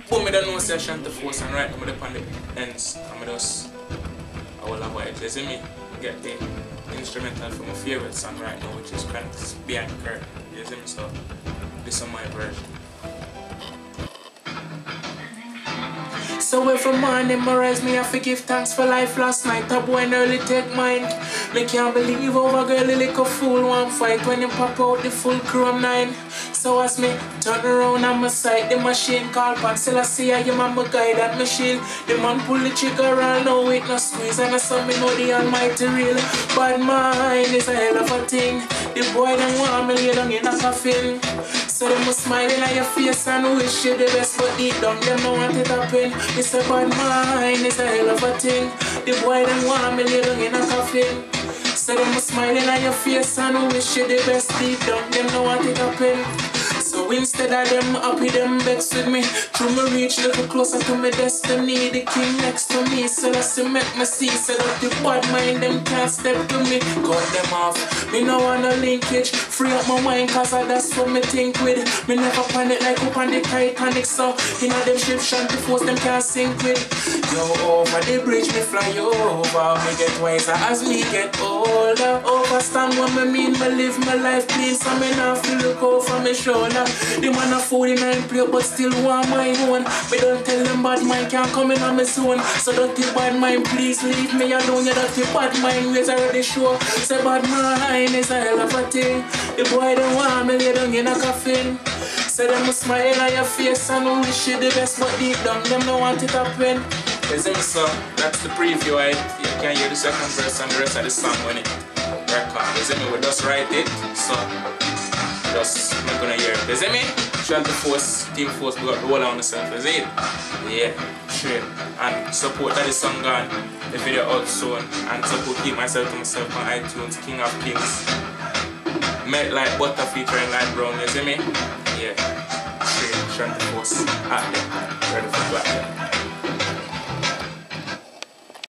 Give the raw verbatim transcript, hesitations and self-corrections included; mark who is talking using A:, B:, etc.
A: But me don't know say Shanty Force and right now I'm on the ends. I'm just I will avoid. You see me? Get the instrumental for my favorite song right now, which is Chronicles Behind the Curtain. You see me? So this is my version. So every morning I rise, me I forgive thanks for life. Last night a boy nearly take mine. Me can't believe over girl like a fool one fight when you pop out the full chrome nine. So as me turn around on my side, the machine called Pat Selassie, I am my guide and my shield. The man pull the trigger and now it no squeeze, and I saw me know the almighty real. Bad mind is a hell of a thing. The boy them want me lay down in a coffin. So they must smile in your face and wish you the best, but deep down them don't want it happen. It's a bad mind, it's a hell of a thing. The boy them want me lay down in a coffin. So they must smile in your face and wish you the best, deep down them don't want it happen. So instead of them happy, them vex with me. Through me reach little closer to my destiny. The king next to me, so that's to make me see. So that the bad mind, them can't step to me. Cut them off, me no want no linkage. Free up my mind, cause that's what me think with. Me never panic like up on the Titanic. So, you know them ship Shanty Force, them can't sink with. Yo, over the bridge, me fly over. Me get wiser as me get older. Overstand what me mean, me live my life clean. So me not feel look over my shoulder. The man a forty-nine play but still want my own. Me don't tell them bad mind can't come in on my zone. So dirty bad mind, please leave me alone. Your dirty bad mind ways already show. Say bad mind is a hell of a thing. The boy don't want me lay down in a coffin. Say them must smile on your face and wish you the best, but deep down them don't want it happen. You see me, so that's the preview. I you can hear the second verse and the rest of the song when it record. You see me, we just write it. So just not gonna hear it. You see me? Shanty Force, Team Force, we got the whole on yourself, you see it? Yeah, sure. And support that is song gone, the video out soon. And support Keep Myself to Myself on iTunes, King of Kings. Melt Like Butter featuring Light Brown, you see me? Yeah, sure. Shanty Force out there, ready for black.